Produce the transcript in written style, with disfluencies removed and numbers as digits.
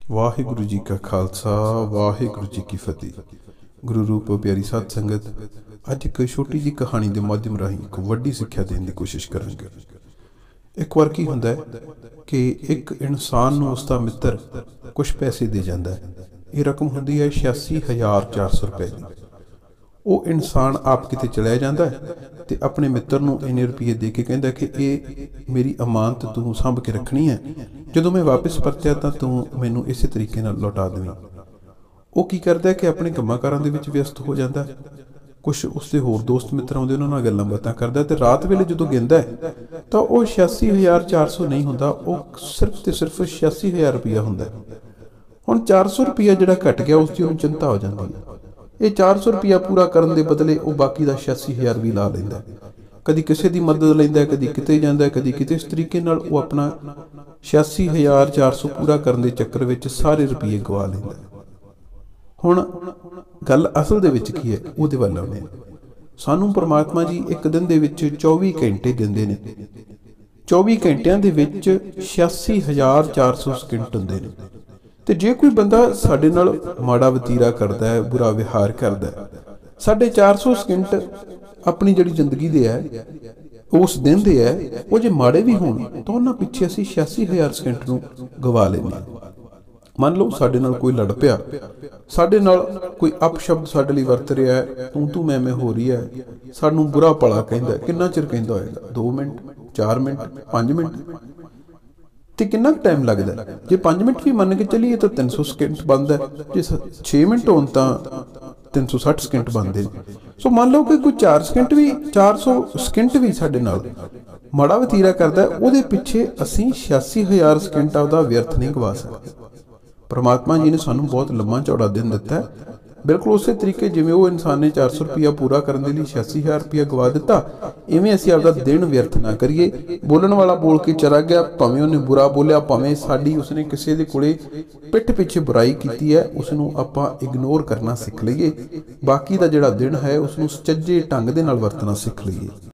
वाहिगुरु जी का खालसा वाहिगुरु जी की फतेह। गुरु रूप प्यारी साध संगत, अज एक छोटी जी कहानी के माध्यम राही एक वड्डी सिक्ख्या देने की कोशिश करांगे। एक बार की हुंदा है कि एक इंसान नूं उसका मित्र कुछ पैसे दे जाता है। ये रकम होंदी है 86,400 रुपए की। वो इंसान आप किते चलिया जाता है तो अपने मित्र नूं इन्ने रुपये दे के कहता कि ये मेरी अमानत तू सांभ के रखनी है, जो मैं वापस परत्या तो तू मैनू इस तरीके नाल लौटा देवी। वो की करता है कि अपने कम्मां कारां दे विच व्यस्त हो जाता है। कुछ उसके होर दोस्त मित्र आउंदे उन्हां नाल गल्लां बातां करदा ते रात वेले जदों गिनदा है तो वह 86,400 नहीं हुंदा, वो सिर्फ तो सिर्फ 86,000 रुपया हुंदा है। हुण 400 रुपया जिहड़ा घट गया उसकी उन्हें चिंता हो जाती है। ये 400 रुपया पूरा करने के बदले वो बाकी का 86,000 भी ला लेंदा। कभी किसी की मदद लेंदा, कभी किते जांदा, कभी किते। इस तरीके नाल वो अपना 86,400 पूरा करने के चक्कर में सारे रुपये गवा लेंदा। हुण गल असल दे विच की है उहदे वल आउणे। सानू परमात्मा जी एक दिन दे विच 24 घंटे दिंदे ने। 24 घंटियां दे विच 86,400 सकिंट हुंदे ने। तो जे कोई बंदा साडे नाल माड़ा वतीरा करता है, बुरा विहार करता है, 450 सकिंट अपनी जिहड़ी जिंदगी दे है उस दिन दे है, वो जे माड़े भी होण तो उन्हां पिछे असीं 86,000 सकिंट नूं गवा लैंदे। मान लो साडे नाल कोई लड़ पिया, साडे नाल कोई अपशब्द साडे लई वरत रिहा है, तू मैं हो रही है, सानू बुरा भला कहंदा है। किन्ना चिर कहंदा होएगा? 2 मिनट, 4 मिनट, 5 मिनट। तो कितना टाइम लगता है? जो 5 मिनट भी मन के चलीए तो 300 सकिंट बनता है, जो 6 मिनट हो 360 सकिंट बनते हैं। सो मान लो कि कोई 4 सकिंट भी 400 सकिंट भी साडे नाल माड़ा वतीरा करता है, वो पिछे असीं 86,000 सकिंट आपदा व्यर्थ नहीं गवा सकते। परमात्मा जी ने सानू बहुत लम्मा चौड़ा दिन दिता है। बिल्कुल उस तरीके जिमें वो इंसान ने 400 रुपया पूरा करने के लिए 86,000 रुपया गवा दिता, इवें असीं आपदा दिन व्यर्थ ना करिए। बोलण वाला बोल के चला गया, भावें उन्हें बुरा बोलिया, भावें साडी उसने किसी दे कोले पिठ पिछे बुराई की है, उसनूं आपां इग्नोर करना सीख लईए। बाकी दा जिहड़ा दिन है उसनूं सच्चे ढंग दे नाल वरतना सीख लईए।